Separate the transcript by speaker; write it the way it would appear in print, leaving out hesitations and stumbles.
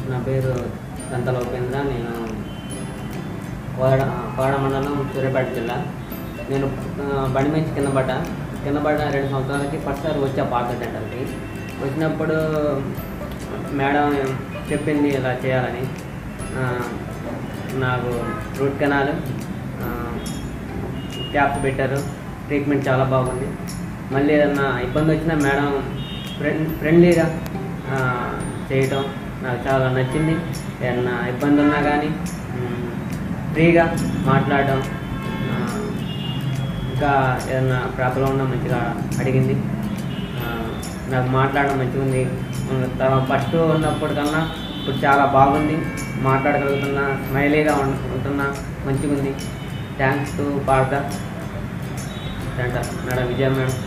Speaker 1: నా పేరు దంతల ఉపేంద్ర. నేను కోడ మండలం సూర్యాపేట జిల్లా. నేను బండి నుంచి కింద పడ్డ 2 సంవత్సరాలకి ఫస్ట్సారి వచ్చా పార్థ డెంటల్కి. వచ్చినప్పుడు మేడం చెప్పింది ఇలా చేయాలని. నాకు రూట్ కెనాల్ క్యాప్స్ పెట్టారు. ట్రీట్మెంట్ చాలా బాగుంది. మళ్ళీ ఏదన్నా ఇబ్బంది వచ్చినా మేడం ఫ్రెండ్లీగా చేయటం నాకు చాలా నచ్చింది. ఏదన్నా ఇబ్బంది ఉన్నా కానీ ఫ్రీగా మాట్లాడడం, ఇంకా ఏదన్నా ప్రాబ్లం ఉన్నా మంచిగా అడిగింది. నాకు మాట్లాడడం మంచిగా ఉంది. ఫస్ట్ ఉన్నప్పుడు కన్నా ఇప్పుడు చాలా బాగుంది. మాట్లాడగలుగుతున్నా, స్మైలీగా ఉంటున్నా, మంచిగా ఉంది. Thanks to Partha dental madam, Vijaya madam.